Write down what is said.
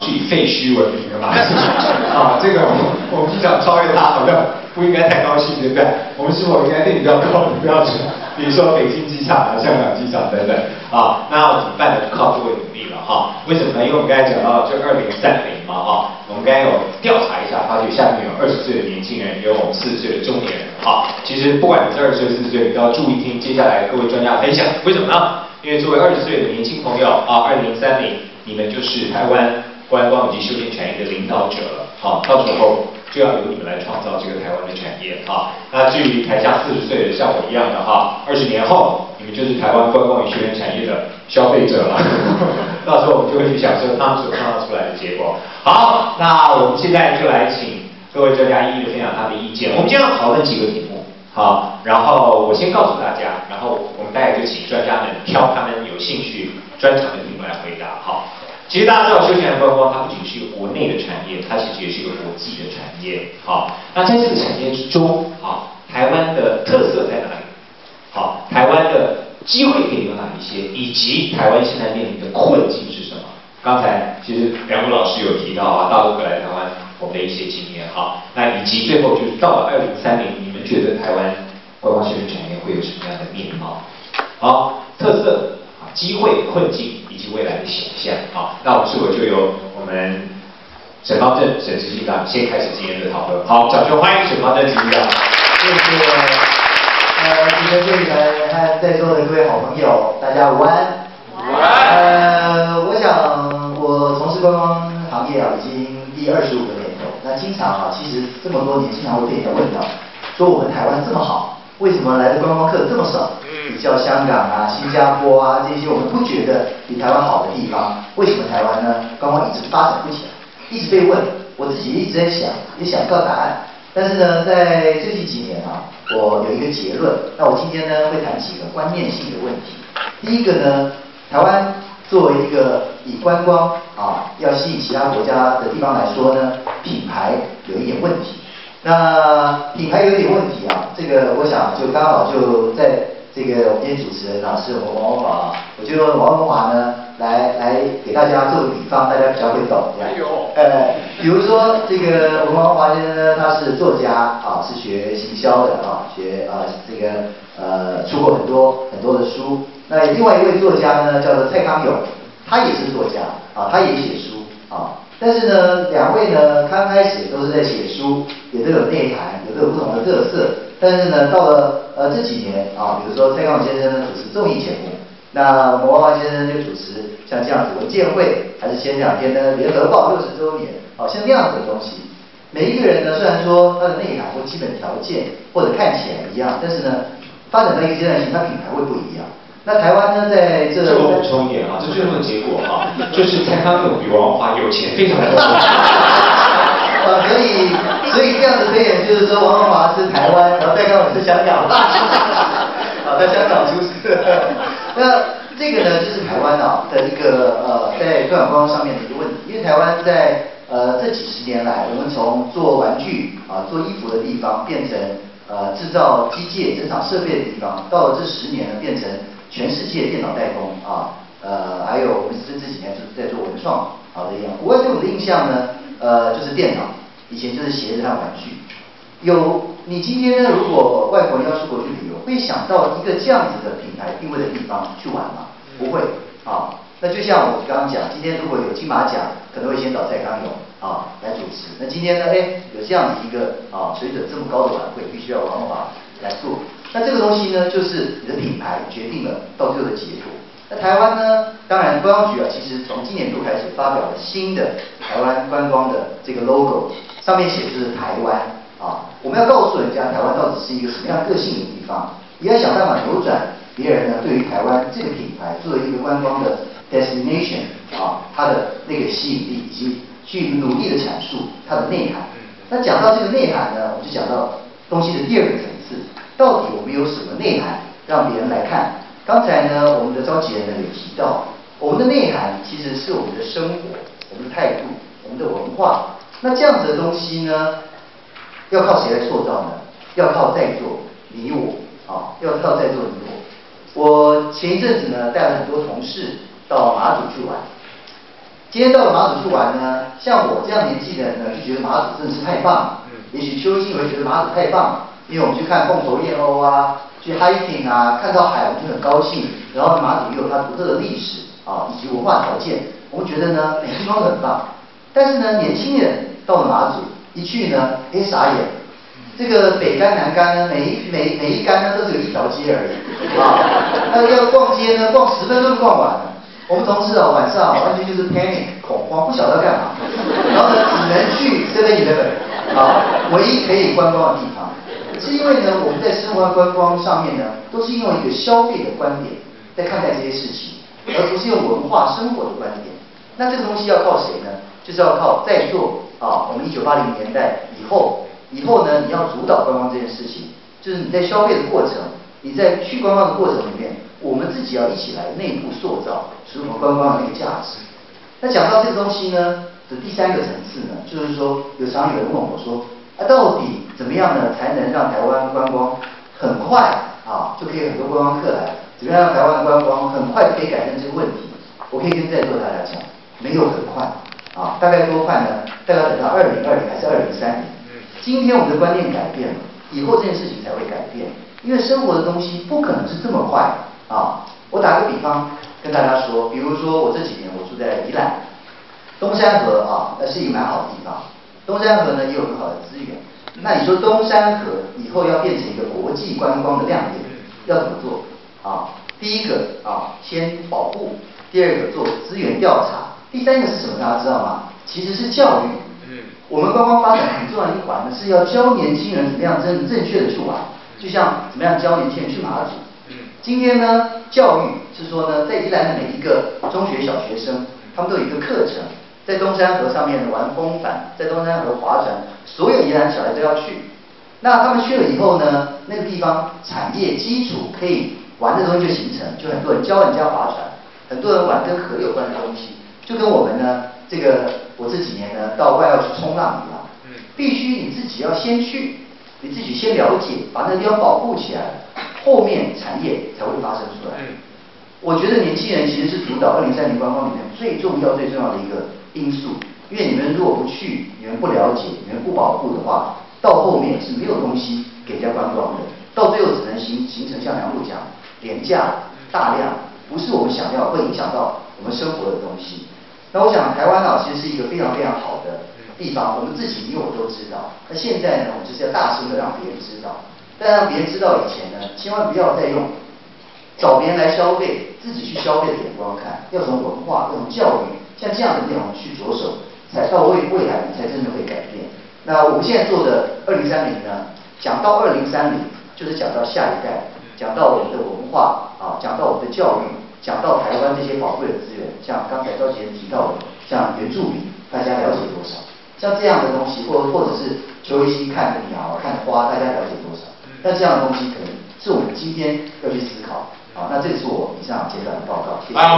以废墟闻名的嘛，啊，这个我们机长超越他好像不应该太高兴，对不对？我们是否应该定比较高的标准？比如说北京机场啊、香港机场等等啊，那怎么办呢？就靠各位努力了哈。为什么呢？因为我们刚才讲到就2030嘛哈，我们刚才有调查一下，发觉下面有20岁的年轻人，也有我们40岁的中年人哈。其实不管你是20岁、40岁，你都要注意听接下来各位专家分享。为什么呢？因为作为20岁的年轻朋友啊，2030你们就是台湾观光以及休闲产业的领导者了，好，到时候就要由你们来创造这个台湾的产业哈。那至于台下40岁的像我一样的哈，20年后你们就是台湾观光与休闲产业的消费者了，到时候我们就会去享受他们所创造出来的结果。好，那我们现在就来请各位专家一一的分享他们的意见。我们今天要讨论几个题目，好，然后我先告诉大家，然后我们大概就请专家们挑他们有兴趣专长的题目来回答。好。其实大家知道，休闲观光它不仅是一个国内的产业，它其实也是一个国际的产业。好，那在这个产业之中，好，台湾的特色在哪里？好，台湾的机会可以有哪一些？以及台湾现在面临的困境是什么？刚才其实梁武老师有提到啊，大陆回来台湾我们的一些经验哈。那以及最后就是到了2030，你们觉得台湾观光休闲产业会有什么样的面貌？好，特色。机会、困境以及未来的想象。好，那我们是否就由我们沈方正沈执行长先开始今天的讨论？好，掌声欢迎沈方正执行长。 谢谢。主持人队员和在座的各位好朋友，大家午安。 午安。 我想我从事观光行业已经第25个年头。那经常其实这么多年，经常会被人家问到，说我们台湾这么好，为什么来的观光客这么少？比较香港啊、新加坡啊这些我们不觉得比台湾好的地方，为什么台湾呢？观光一直发展不起来，一直被问，我自己一直在想，也想不到答案。但是呢，在最近几年我有一个结论。那我今天呢会谈几个观念性的问题。第一个呢，台湾作为一个以观光要吸引其他国家的地方来说呢，品牌有一点问题。那品牌有一点问题这个我想就刚好就在这个我们今天主持人是我们王文华我就用王文华呢来给大家做个比方，大家比较会懂。比如说这个我们王文华先生呢，他是作家是学行销的学这个出过很多的书。那另外一位作家呢，叫做蔡康永，他也是作家他也写书但是呢，两位呢刚开始都是在写书，也都有内涵，也都有不同的特色。但是呢，到了这几年比如说蔡康永先生呢主持综艺节目，那王文华先生就主持像这样子文建会，还是前2天呢联合报60周年，像那样子的东西。每一个人呢，虽然说他的内涵或基本条件或者看起来一样，但是呢，发展到一个阶段性，他品牌会不一样。那台湾呢，在这我补充一点这最后的结果就是蔡康永比王文华有钱非常多。 所以这样子推演就是说，王文华是台湾，然后蔡康永是香港，在香港出世。那这个呢，就是台湾的一个在推广观光上面的一个问题，因为台湾在这几10年来，我们从做玩具做衣服的地方，变成制造机械、整厂设备的地方，到了这10年呢，变成全世界电脑代工还有我们这几年就是在做文创的一样。国外对我们的印象呢，就是电脑，以前就是鞋子和玩具。你今天呢，如果外国人要出国去旅游，会想到一个这样子的品牌定位的地方去玩吗？不会那就像我刚刚讲，今天如果有金马奖，可能会先找蔡康永来主持。那今天呢，有这样子一个水准这么高的晚会，必须要王文华来做。那这个东西呢，就是你的品牌决定了到最后的结果。那台湾呢，当然观光局其实从今年度开始发表了新的台湾观光的这个 logo， 上面写的是台湾我们要告诉人家台湾到底是一个什么样个性的地方，也要想办法扭转别人呢对于台湾这个品牌作为一个观光的 destination 它的那个吸引力，以及去努力的阐述它的内涵。那讲到这个内涵呢，我们就讲到东西的第2个层次，到底我们有什么内涵让别人来看？刚才呢，我们的召集人呢有提到，我们的内涵其实是我们的生活、我们的态度、我们的文化。那这样子的东西呢，要靠谁来塑造呢？要靠在座你我要靠在座你我。我前一阵子呢带了很多同事到马祖去玩， 今天到了马祖去玩呢，像我这样年纪的人呢，就觉得马祖真的是太棒了。也许邱信会觉得马祖太棒了，因为我们去看凤头燕鸥啊，去 hiking 啊，看到海我们就很高兴。然后马祖也有它独特的历史啊，以及文化条件，我们觉得呢每个地方都很棒。但是呢，年轻人到了马祖一去呢，傻眼。这个北竿南竿呢，每一竿呢都是有一条街而已啊。那要逛街呢，逛10分钟就逛完了。我们同事啊，晚上完全就是 panic 恐慌，不晓得要干嘛，然后呢，只能去 7-Eleven 啊，唯一可以观光的地方。是因为呢，我们在生活观光上面呢，都是用一个消费的观点在看待这些事情，而不是用文化生活的观点。那这个东西要靠谁呢？就是要靠在座啊，我们1980年代以后呢，你要主导观光这件事情，就是你在消费的过程，你在去观光的过程里面，我们自己要一起来内部塑造属于我们观光的那个价值。那讲到这个东西呢的第3个层次呢，就是说，常有人问我说，到底怎么样呢才能让台湾观光很快啊就可以很多观光客来？怎么样让台湾观光很快就可以改善这个问题？我可以跟在座大家讲，没有很快啊，大概多快呢？大概等到2020还是2030。今天我们的观念改变了，以后这件事情才会改变。因为生活的东西不可能是这么快啊！我打个比方跟大家说，比如说我这几年我住在宜兰，东山河啊，那是一个蛮好的地方。东山河呢也有很好的资源。那你说东山河以后要变成一个国际观光的亮点，要怎么做啊？第一个啊，先保护；第二个做资源调查；第3个是什么？大家知道吗？其实是教育。我们观光发展很重要的一环呢，是要教年轻人怎么样正确的去玩，就像怎么样教年轻人去马祖。今天呢，教育是说呢，在宜兰的每一个中学小学生，他们都有一个课程，在东山河上面玩风帆，在东山河划船，所有宜兰小孩都要去。那他们去了以后呢，那个地方产业基础可以玩的东西就形成，就很多人教人家划船，很多人玩跟河有关的东西，就跟我们呢。我这几年呢，到外要去冲浪一样，必须你自己要先去，你自己先了解，把那个地方保护起来，后面产业才会发生出来。我觉得年轻人其实是主导2030观光里面最重要的一个因素，因为你们如果不去，你们不了解，你们不保护的话，到后面是没有东西给人家观光的，到最后只能形成像梁路讲廉价大量，不是我们想要，会影响到我们生活的东西。那我想台湾啊，其实是一个非常非常好的地方，我们自己你我都知道。那现在呢，我们就是要大声的让别人知道。但让别人知道以前呢，千万不要再用找别人来消费，自己去消费的眼光看，要从文化、要从教育，像这样的内容去着手，才到未来才真的会改变。那我们现在做的2030呢，讲到2030，就是讲到下一代，讲到我们的文化啊，讲到我们的教育。讲到台湾这些宝贵的资源，像刚才赵杰提到的，像原住民，大家了解多少？像这样的东西，或者是邱一希看鸟、看花，大家了解多少？那这样的东西可能是我们今天要去思考。好，那这个是我以上简短的报告，谢谢。